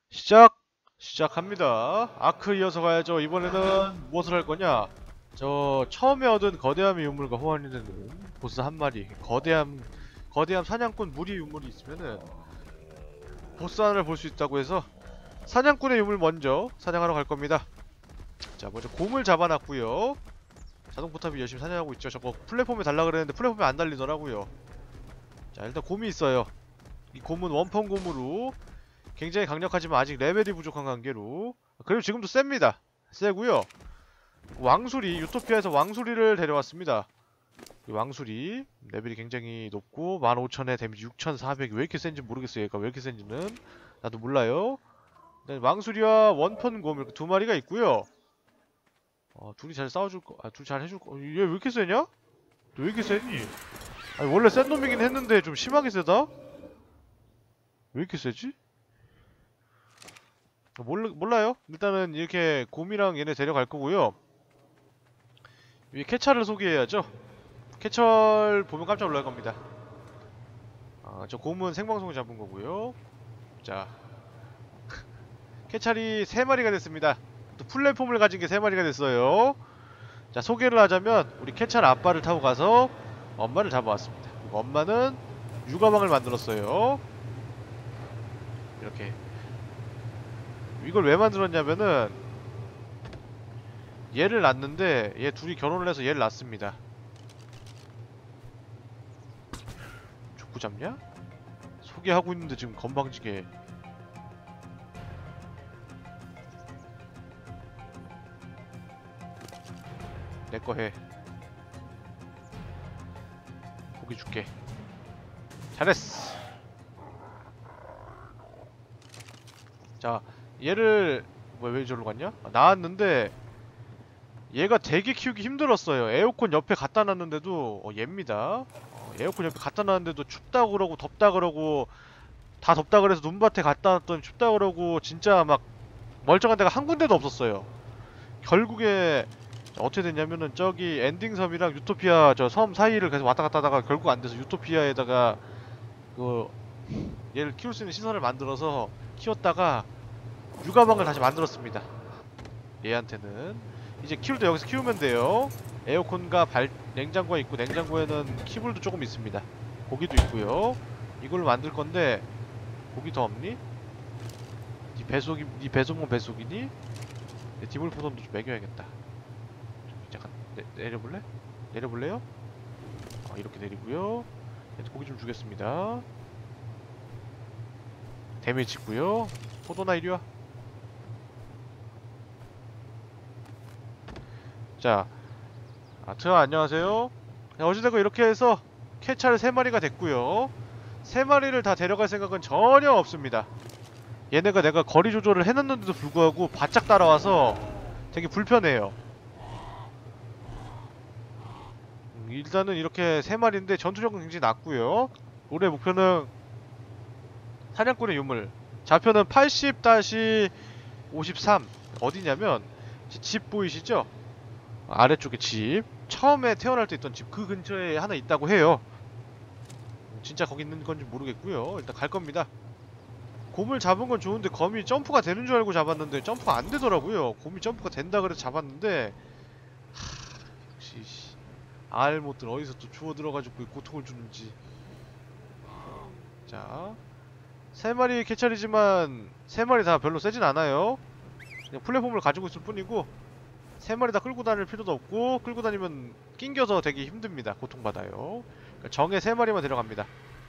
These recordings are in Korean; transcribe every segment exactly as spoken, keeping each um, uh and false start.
시작! 시작합니다. 아크 이어서 가야죠. 이번에는 무엇을 할 거냐? 저 처음에 얻은 거대함의 유물과 호환이 되는 보스 한 마리. 거대함, 거대함 사냥꾼 무리 유물이 있으면은 보스 하나를 볼 수 있다고 해서 사냥꾼의 유물 먼저 사냥하러 갈 겁니다. 자, 먼저 곰을 잡아놨고요. 자동 포탑이 열심히 사냥하고 있죠. 저거 플랫폼에 달라 그랬는데 플랫폼에 안 달리더라고요. 자, 일단 곰이 있어요. 이 곰은 원펀 곰으로 굉장히 강력하지만 아직 레벨이 부족한 관계로, 그리고 지금도 셉니다. 세고요. 왕수리, 유토피아에서 왕수리를 데려왔습니다. 이 왕수리 레벨이 굉장히 높고 만 오천에 데미지 육천사백이 왜 이렇게 센지 모르겠어요. 얘가 왜 이렇게 센지는 나도 몰라요. 왕수리와 원펀곰 이렇게 두 마리가 있고요. 어, 둘이 잘 싸워줄 거, 아, 둘이 잘 해줄 거. 얘 왜 이렇게 세냐? 너 왜 이렇게 세니? 아니, 원래 센 놈이긴 했는데 좀 심하게 세다? 왜 이렇게 세지? 몰라, 몰라요? 일단은 이렇게 곰이랑 얘네 데려갈 거고요. 위 캐찰을 소개해야죠. 캐찰 보면 깜짝 놀랄 겁니다. 아, 저 곰은 생방송을 잡은 거고요. 자, 캐찰이 세 마리가 됐습니다. 또 플랫폼을 가진 게 세 마리가 됐어요. 자, 소개를 하자면 우리 캐찰 아빠를 타고 가서 엄마를 잡아왔습니다. 그리고 엄마는 육아방을 만들었어요. 이렇게. 이걸 왜 만들었냐면은 얘를 낳는데 얘 둘이 결혼을 해서 얘를 낳습니다. 족구 잡냐? 소개하고 있는데 지금 건방지게. 내거 해. 고기 줄게. 잘했어. 자, 얘를 왜, 왜 저리로 갔냐? 아, 나왔는데 얘가 되게 키우기 힘들었어요. 에어컨 옆에 갖다 놨는데도 어, 얘입니다. 어, 에어컨 옆에 갖다 놨는데도 춥다 그러고 덥다 그러고 다 덥다 그래서 눈밭에 갖다 놨더니 춥다 그러고 진짜 막 멀쩡한 데가 한 군데도 없었어요. 결국에 어떻게 됐냐면은 저기 엔딩 섬이랑 유토피아 저 섬 사이를 계속 왔다 갔다 하다가 결국 안 돼서 유토피아에다가 그 얘를 키울 수 있는 시설을 만들어서 키웠다가 육아방을 다시 만들었습니다. 얘한테는 이제 키울 때 여기서 키우면 돼요. 에어컨과 발 냉장고가 있고 냉장고에는 키블도 조금 있습니다. 고기도 있고요. 이걸로 만들 건데 고기 더 없니? 니 배속이 니 배속은 배속이니? 내 디몰포선도 좀 먹여야겠다. 잠깐 내, 내려볼래? 내려볼래요? 어, 이렇게 내리고요. 고기 좀 주겠습니다. 데미지 있고요. 포도나 이리와. 자, 아트아 안녕하세요. 자, 어찌됐건 이렇게 해서 캐찰 세 마리가 됐고요. 세 마리를 다 데려갈 생각은 전혀 없습니다. 얘네가 내가 거리 조절을 해놨는데도 불구하고 바짝 따라와서 되게 불편해요. 음, 일단은 이렇게 세 마리인데 전투력은 굉장히 낮고요. 올해 목표는 사냥꾼의 유물. 좌표는 팔십 오십삼. 어디냐면 집 보이시죠? 아래쪽에 집. 처음에 태어날 때 있던 집 그 근처에 하나 있다고 해요. 진짜 거기 있는 건지 모르겠고요. 일단 갈 겁니다. 곰을 잡은 건 좋은데 곰이 점프가 되는 줄 알고 잡았는데 점프가 안 되더라고요. 곰이 점프가 된다 그래서 잡았는데 하... 역시 알못들 어디서 또 주워 들어가지고 고통을 주는지. 자, 세 마리 캐찰이지만 세 마리 다 별로 세진 않아요. 그냥 플랫폼을 가지고 있을 뿐이고 세 마리 다 끌고 다닐 필요도 없고 끌고 다니면 낑겨서 되게 힘듭니다. 고통받아요. 그러니까 정에 세 마리만 데려갑니다.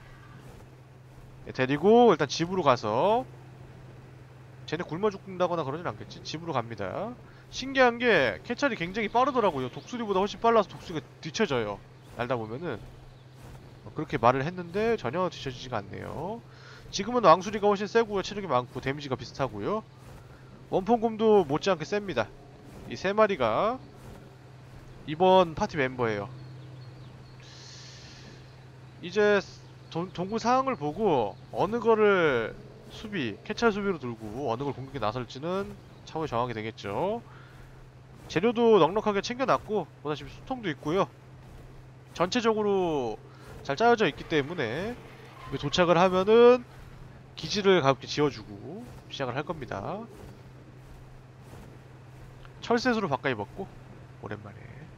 네, 데리고 일단 집으로 가서 쟤네 굶어 죽는다거나 그러진 않겠지? 집으로 갑니다. 신기한 게 캐찰이 굉장히 빠르더라고요. 독수리보다 훨씬 빨라서 독수리가 뒤쳐져요. 날다 보면은. 그렇게 말을 했는데 전혀 뒤쳐지지가 않네요. 지금은 왕수리가 훨씬 세고요. 체력이 많고 데미지가 비슷하고요. 원펀곰도 못지않게 셉니다. 이 세 마리가 이번 파티 멤버예요. 이제 동, 동굴 상황을 보고 어느 거를 수비, 캐찰 수비로 들고 어느 걸 공격에 나설지는 차후에 정하게 되겠죠. 재료도 넉넉하게 챙겨놨고 보다시피 수통도 있고요. 전체적으로 잘 짜여져 있기 때문에 도착을 하면은 기지를 가볍게 지어주고 시작을 할 겁니다. 철새수로 바꿔 입었고 오랜만에.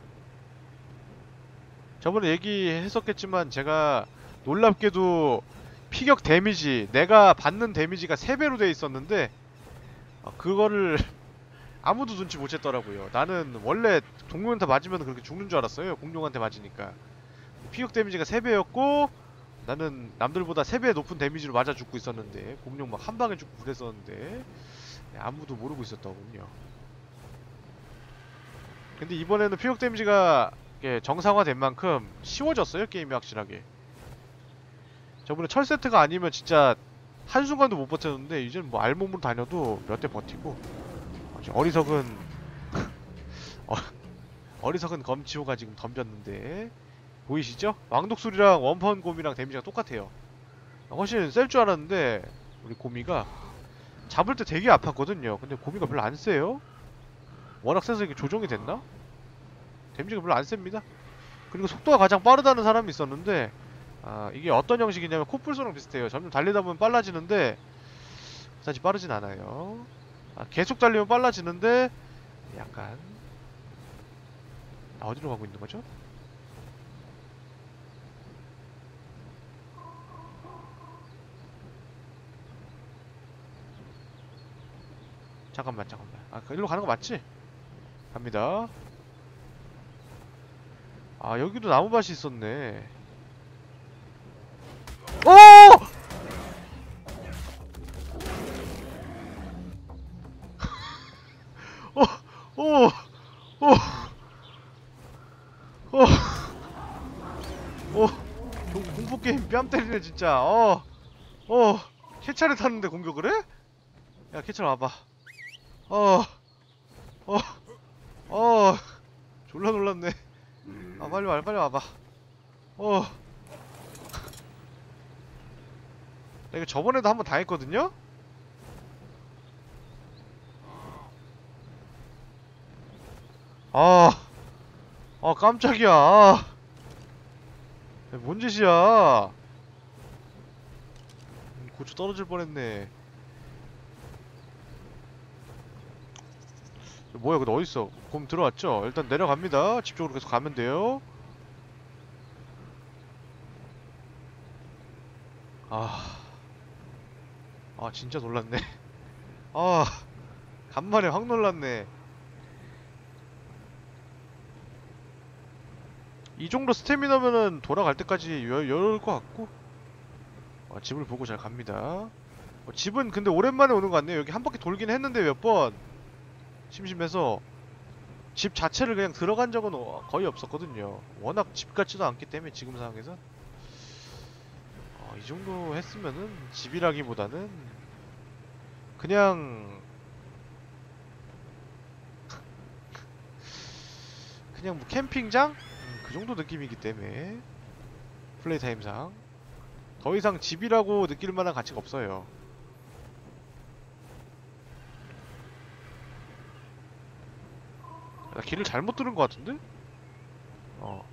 저번에 얘기했었겠지만 제가 놀랍게도 피격 데미지, 내가 받는 데미지가 세 배로 돼 있었는데 어, 그거를 아무도 눈치 못 챘더라고요. 나는 원래 동료한테 맞으면 그렇게 죽는 줄 알았어요. 공룡한테 맞으니까. 피격 데미지가 세 배였고 나는 남들보다 세 배 높은 데미지로 맞아 죽고 있었는데 공룡 막 한 방에 죽고 그랬었는데 아무도 모르고 있었더군요. 근데 이번에는 피격 데미지가 정상화된 만큼 쉬워졌어요, 게임이 확실하게. 저번에 철 세트가 아니면 진짜 한순간도 못 버텼는데 이제는 뭐 알몸으로 다녀도 몇 대 버티고. 어리석은 어, 어리석은 검치호가 지금 덤볐는데 보이시죠? 왕독술이랑 원펀 곰이랑 데미지가 똑같아요. 훨씬 셀 줄 알았는데 우리 곰이가 잡을 때 되게 아팠거든요. 근데 곰이가 별로 안 세요. 워낙 세서 이게 조정이 됐나? 데미지가 별로 안 셉니다. 그리고 속도가 가장 빠르다는 사람이 있었는데 아, 이게 어떤 형식이냐면 코뿔소랑 비슷해요. 점점 달리다 보면 빨라지는데 그다지 빠르진 않아요. 아, 계속 달리면 빨라지는데 약간 아, 어디로 가고 있는 거죠? 잠깐만 잠깐만. 아, 그 일로 가는 거 맞지? 갑니다. 아, 여기도 나무밭이 있었네. 오! 어, 오, 오, 오, 오, 공포 게임 뺨 때리네 진짜. 어, 어, 캐차를 탔는데 공격을 해? 야, 캐차 와봐. 어, 어, 어, 졸라 놀랐네. 아, 빨리 와, 빨리 와봐. 어, 나 이거 저번에도 한번 당했거든요? 아, 아, 깜짝이야. 아, 뭔 짓이야. 음, 고추 떨어질 뻔했네. 뭐야, 근데 어딨어? 곰 들어왔죠? 일단 내려갑니다. 집 쪽으로 계속 가면 돼요. 아, 아, 진짜 놀랐네. 아, 간만에 확 놀랐네. 이 정도 스태미너면은 돌아갈 때까지 여, 여유일 것 같고. 아, 집을 보고 잘 갑니다. 어, 집은 근데 오랜만에 오는 것 같네요. 여기 한 바퀴 돌긴 했는데 몇 번. 심심해서. 집 자체를 그냥 들어간 적은 어- 거의 없었거든요. 워낙 집 같지도 않기 때문에 지금 상황에서. 어, 이 정도 했으면은 집이라기보다는 그냥 그냥 뭐 캠핑장? 음, 그 정도 느낌이기 때문에 플레이 타임상 더 이상 집이라고 느낄 만한 가치가 없어요. 나 길을 잘못 들은 것 같은데? 어.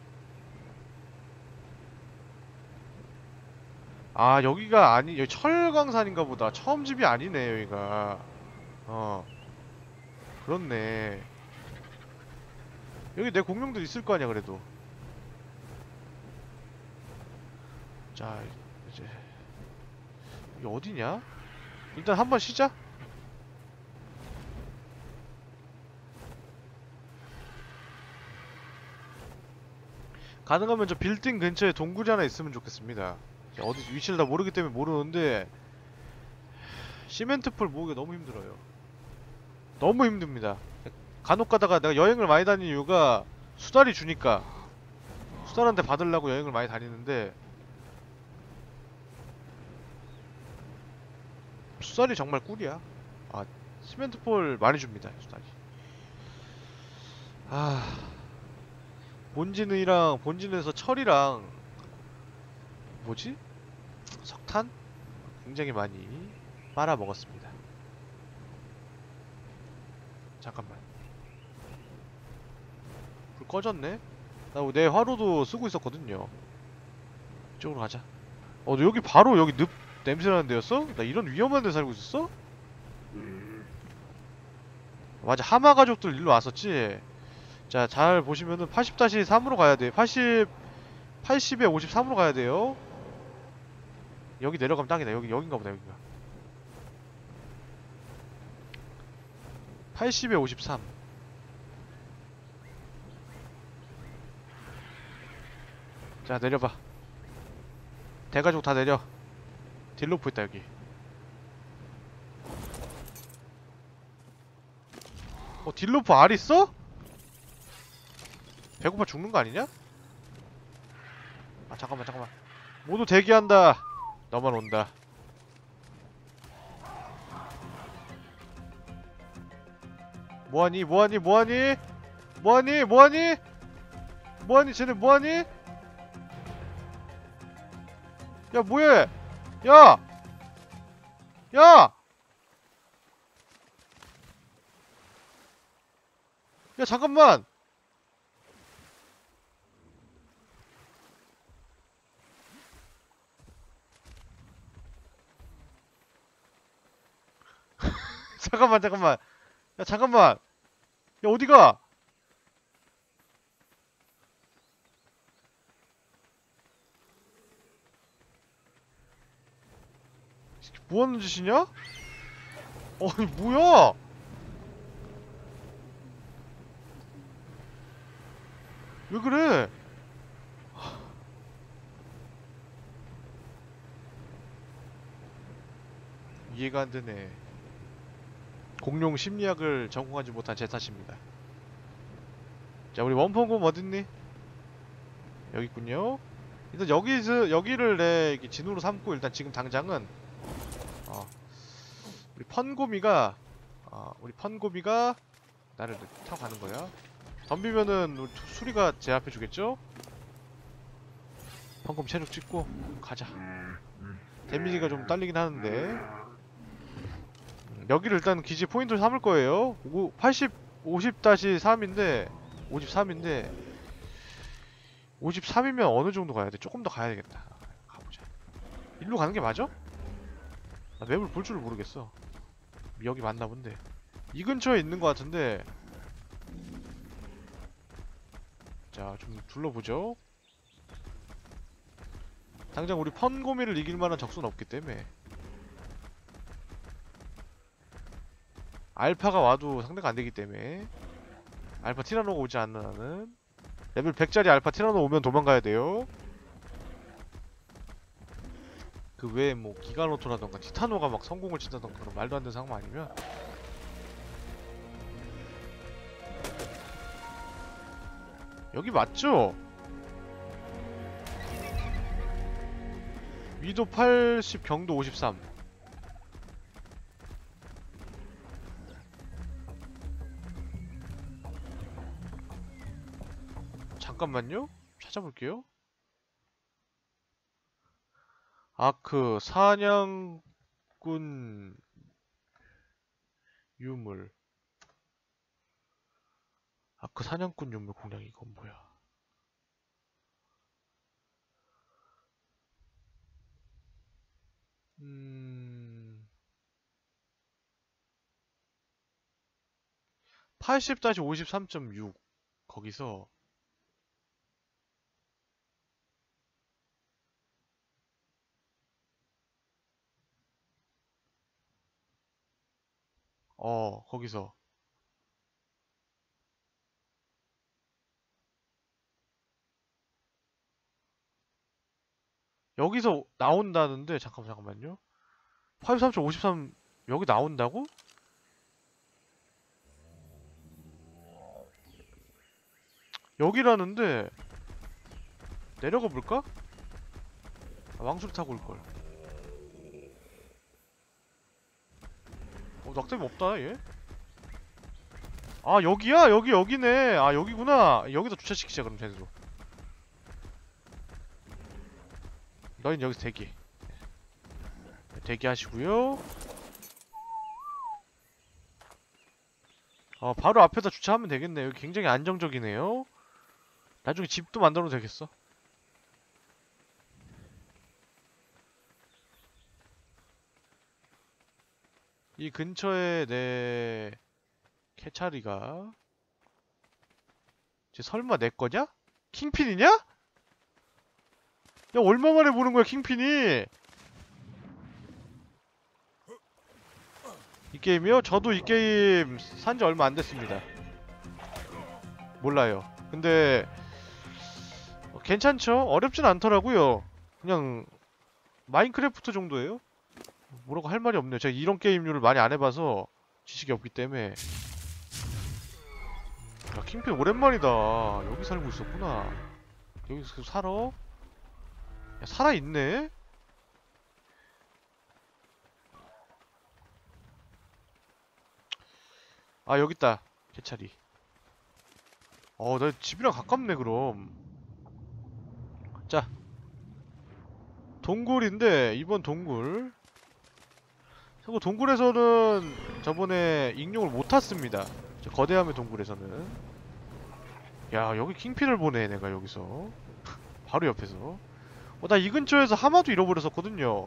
아, 여기가 아니, 여기 철광산인가 보다. 처음 집이 아니네, 여기가. 어, 그렇네. 여기 내 공룡도 있을 거 아니야, 그래도. 자, 이제. 여기 어디냐? 일단 한번 쉬자. 가능하면 저 빌딩 근처에 동굴이 하나 있으면 좋겠습니다. 어디 위치를 다 모르기 때문에 모르는데 시멘트풀 모으기가 너무 힘들어요. 너무 힘듭니다. 간혹 가다가 내가 여행을 많이 다니는 이유가 수달이 주니까 수달한테 받으려고 여행을 많이 다니는데 수달이 정말 꿀이야. 아, 시멘트풀 많이 줍니다, 수달이. 아, 본진이랑 본진에서 철이랑 뭐지? 석탄? 굉장히 많이 빨아 먹었습니다. 잠깐만. 불 꺼졌네? 나 내 화로도 쓰고 있었거든요. 이쪽으로 가자. 어, 너 여기 바로 여기 늪, 냄새나는 데였어? 나 이런 위험한 데 살고 있었어? 맞아, 하마 가족들 일로 왔었지. 자, 잘 보시면은 팔십 삼으로 가야 돼. 팔십, 팔십에 오십삼으로 가야 돼요. 여기 내려가면 땅이다. 여기, 여긴가 보다, 여기가. 팔십에 오십삼. 자, 내려봐. 대가족 다 내려. 딜로프 있다, 여기. 어, 딜로프 알 있어? 배고파 죽는 거 아니냐? 아, 잠깐만, 잠깐만. 모두 대기한다. 너만 온다. 뭐하니, 뭐하니, 뭐하니? 뭐하니, 뭐하니? 뭐하니, 쟤네 뭐하니? 야, 뭐해? 야! 야! 야, 잠깐만! 잠깐만, 잠깐만. 야, 잠깐만. 야, 어디가? 뭐하는 짓이냐? 어이, 뭐야? 왜 그래? 이해가 안 되네. 공룡 심리학을 전공하지 못한 제 탓입니다. 자, 우리 원펀곰 어딨니? 여기 있군요. 일단 여기서 여기를 내 이렇게 진우로 삼고 일단 지금 당장은 어, 우리 펀곰이가 어, 우리 펀곰이가 나를 타고 가는 거야. 덤비면은 우리 수리가 제압해 주겠죠? 펀곰 체력 찍고 가자. 데미지가 좀 딸리긴 하는데 음, 여기를 일단 기지 포인트를 삼을 거예요. 오, 팔십, 오십 삼인데 오십삼인데 오십삼이면 어느 정도 가야 돼? 조금 더 가야 되겠다. 가보자. 일로 가는 게 맞아? 나 맵을 볼 줄을 모르겠어. 여기 맞나 본데. 이 근처에 있는 것 같은데. 자, 좀 둘러보죠. 당장 우리 펀고미를 이길 만한 적수는 없기 때문에. 알파가 와도 상대가 안 되기 때문에. 알파 티라노가 오지 않는 한은. 레벨 백짜리 알파 티라노 오면 도망가야 돼요. 그 외에 뭐 기가노토라던가 티타노가 막 성공을 친다던가 그런 말도 안 되는 상황 아니면 여기 맞죠? 위도 팔십, 경도 오십삼. 잠깐만요. 찾아볼게요. 아크 사냥꾼 유물. 아크 사냥꾼 유물 공략 이건 뭐야? 음... 팔십 오십삼 점 육 거기서 어 거기서 여기서 나온다는데 잠깐만 잠깐만요. 팔십삼 점 오십삼 여기 나온다고? 여기라는데 내려가 볼까? 아, 왕수를 타고 올걸. 어, 낙뎀이 없다 얘. 아 여기야? 여기 여기네. 아 여기구나. 여기다 주차시키자 그럼 쟤네도. 너희는 여기서 대기. 대기하시고요. 어 바로 앞에다 주차하면 되겠네. 여기 굉장히 안정적이네요. 나중에 집도 만들어도 되겠어. 이 근처에 내 캐차리가 쟤 설마 내 거냐? 킹핀이냐? 야, 얼마 만에 보는 거야 킹핀이? 이 게임이요? 저도 이 게임 산지 얼마 안 됐습니다. 몰라요. 근데 어, 괜찮죠? 어렵진 않더라고요. 그냥 마인크래프트 정도예요? 뭐라고 할 말이 없네요. 제가 이런 게임류를 많이 안 해봐서 지식이 없기 때문에. 야, 킹핀 오랜만이다. 여기 살고 있었구나. 여기서 계속 살아? 야, 살아있네? 아, 여깄다. 개차리. 어, 나 집이랑 가깝네, 그럼. 자. 동굴인데, 이번 동굴. 참고 동굴에서는 저번에 익룡을 못 탔습니다. 저 거대함의 동굴에서는. 야, 여기 킹핀을 보네, 내가 여기서. 바로 옆에서. 어, 나 이 근처에서 하마도 잃어버렸었거든요.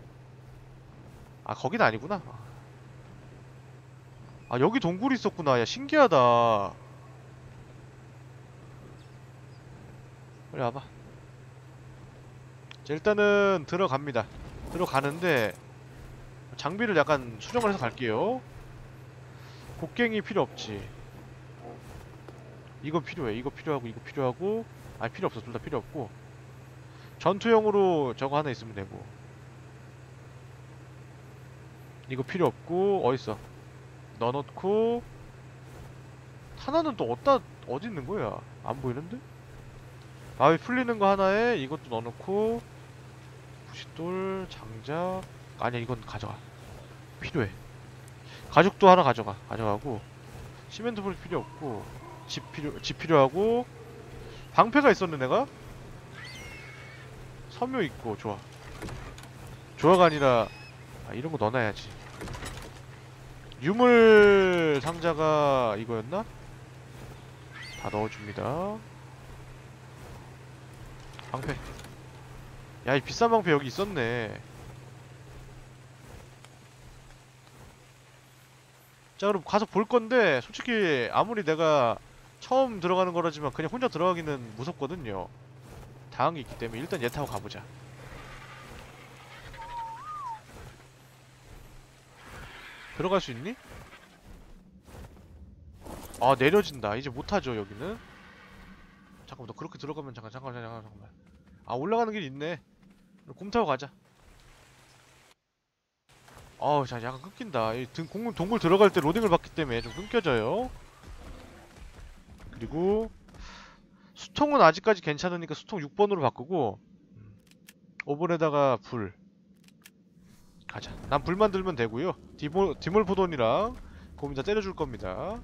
아, 거긴 아니구나. 아, 여기 동굴이 있었구나. 야, 신기하다. 빨리 와봐. 자, 일단은 들어갑니다. 들어가는데 장비를 약간 수정을 해서 갈게요. 곡괭이 필요 없지. 이거 필요해. 이거 필요하고 이거 필요하고. 아니, 필요 없어. 둘 다 필요 없고. 전투용으로 저거 하나 있으면 되고. 이거 필요 없고. 어딨어? 넣어놓고. 하나는 또 어디다 어디 있는 거야? 안 보이는데? 바위 풀리는 거 하나에 이것도 넣어놓고. 부싯돌, 장작. 아니야, 이건 가져가. 필요해. 가죽도 하나 가져가. 가져가고. 시멘트 불 필요 없고. 집 필요, 집 필요하고. 방패가 있었네, 내가? 섬유 있고. 좋아. 좋아가 아니라, 아, 이런 거 넣어놔야지. 유물 상자가 이거였나? 다 넣어줍니다. 방패. 야, 이 비싼 방패 여기 있었네. 자, 그럼 가서 볼 건데, 솔직히 아무리 내가 처음 들어가는 거라지만 그냥 혼자 들어가기는 무섭거든요. 당한 게 있기 때문에 일단 얘 타고 가보자. 들어갈 수 있니? 아, 내려진다. 이제 못하죠, 여기는. 잠깐만, 너 그렇게 들어가면 잠깐, 잠깐, 잠깐, 잠깐만. 아, 올라가는 길 있네. 곰 타고 가자. 어우, 자, 약간 끊긴다. 이 등, 공, 동굴 들어갈 때 로딩을 받기 때문에 좀 끊겨져요. 그리고 수통은 아직까지 괜찮으니까 수통 육 번으로 바꾸고 오븐에다가 불 가자. 난 불만 들면 되고요. 디몰, 디몰포돈이랑 곰이 다 때려줄 겁니다.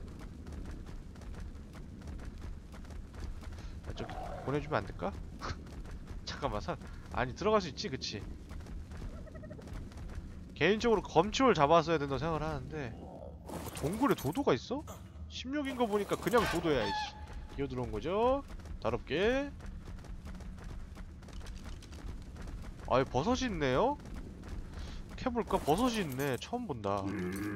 아, 저기 보내주면 안 될까? 잠깐만, 사, 아니 들어갈 수 있지, 그치? 개인적으로 검치올 잡았어야 된다고 생각을 하는데 동굴에 도도가 있어? 십육인 거 보니까 그냥 도도야, 이씨. 기어 들어온 거죠? 더럽게. 아, 여기 버섯이 있네요? 캐볼까? 버섯이 있네. 처음 본다.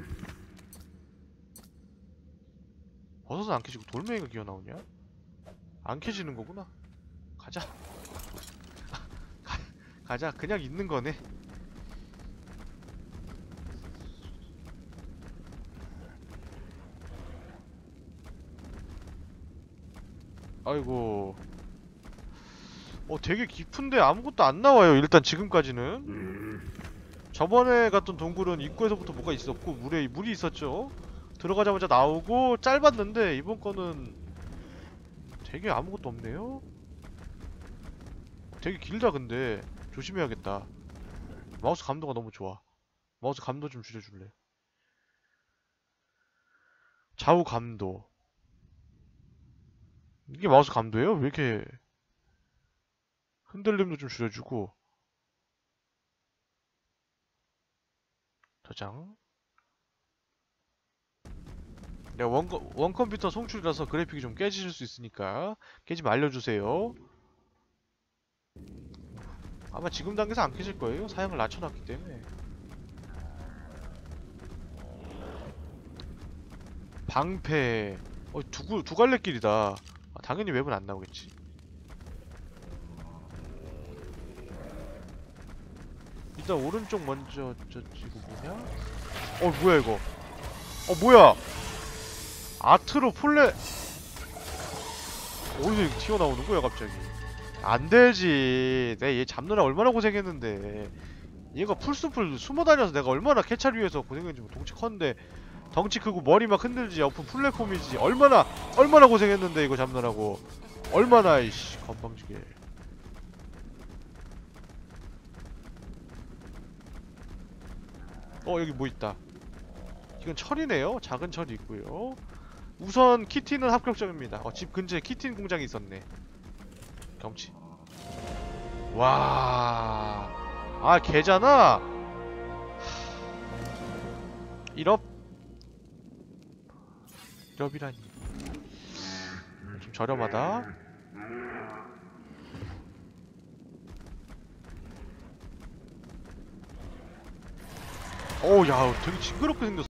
버섯은 안 캐지고 돌멩이가 기어 나오냐? 안 캐지는 거구나. 가자. 가, 가자. 그냥 있는 거네. 아이고. 어, 되게 깊은데 아무것도 안 나와요. 일단 지금까지는. 저번에 갔던 동굴은 입구에서부터 뭐가 있었고 물에 물이 있었죠. 들어가자마자 나오고 짧았는데 이번 거는 되게 아무것도 없네요. 되게 길다. 근데 조심해야겠다. 마우스 감도가 너무 좋아. 마우스 감도 좀 줄여줄래? 좌우 감도. 이게 마우스 감도예요? 왜 이렇게 흔들림도 좀 줄여주고. 저장. 내가 원, 원 컴퓨터 송출이라서 그래픽이 좀 깨지실 수 있으니까 깨지 말려주세요. 아마 지금 단계에서 안 깨질 거예요. 사양을 낮춰놨기 때문에. 방패. 어, 두, 두 갈래 길이다. 아, 당연히 웹은 안 나오겠지. 일단 오른쪽 먼저. 저 이거 뭐냐? 어 뭐야 이거? 어 뭐야? 아트로 폴레. 어디서 이렇게 튀어나오는 거야 갑자기? 안 되지. 내가 얘 잡느라 얼마나 고생했는데. 얘가 풀숲을 숨어다녀서 내가 얼마나 캐찰 위해서 고생했는지. 뭐 덩치 컸는데 덩치 크고 머리 막 흔들지. 옆은 플랫폼이지. 얼마나 얼마나 고생했는데 이거 잡느라고. 얼마나 이씨 건방지게. 어 여기 뭐 있다. 이건 철이네요. 작은 철이 있고요. 우선 키티는 합격점입니다. 어, 집 근처에 키틴 공장이 있었네. 경치. 와. 아 걔잖아. 일업. 일업이라니. 좀 저렴하다. 어우 야 되게 징그럽게 생겼어.